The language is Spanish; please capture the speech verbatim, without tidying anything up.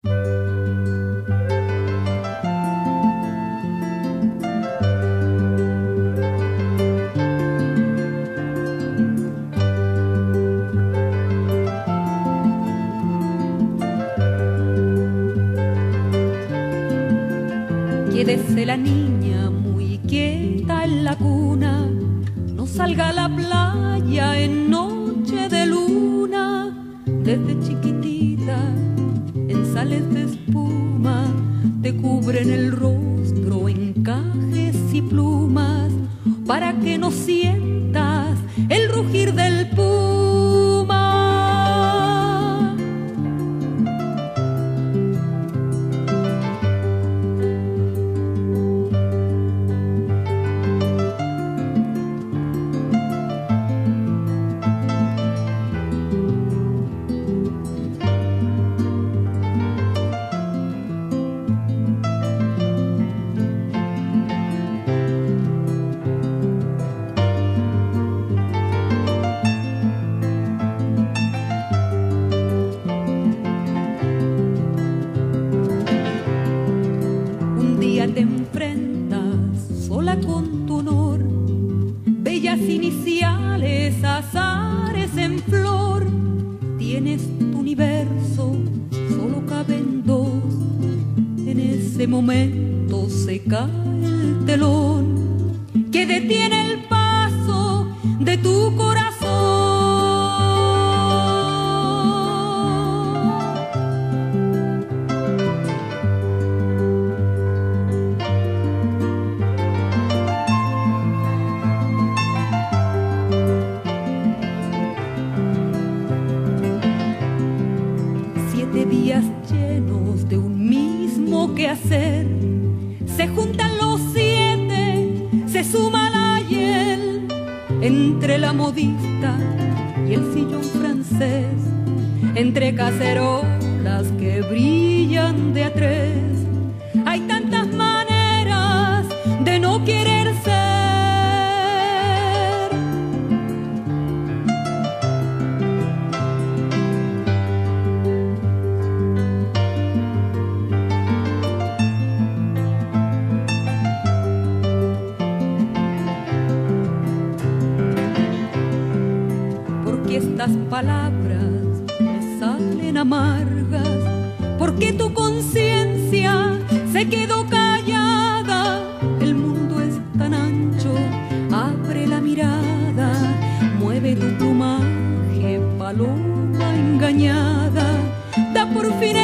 Quédese la niña muy quieta en la cuna, no salga a la playa en noche de luna. Desde chiquitita en sales de espuma te cubren el rostro encajes y plumas para que no sientas el rugir del puma. Te enfrentas sola con tu honor, bellas iniciales, azares en flor. Tienes tu universo, solo caben dos. En ese momento se cae el telón que detiene el paso de tu corazón. Días llenos de un mismo quehacer, se juntan los siete, se suma la hiel, entre la modista y el sillón francés, entre cacerolas que brillan de a tres. Hay tantas maneras de no querer ser. Estas palabras me salen amargas, porque tu conciencia se quedó callada. El mundo es tan ancho, abre la mirada, mueve tu plumaje, paloma engañada, da por fin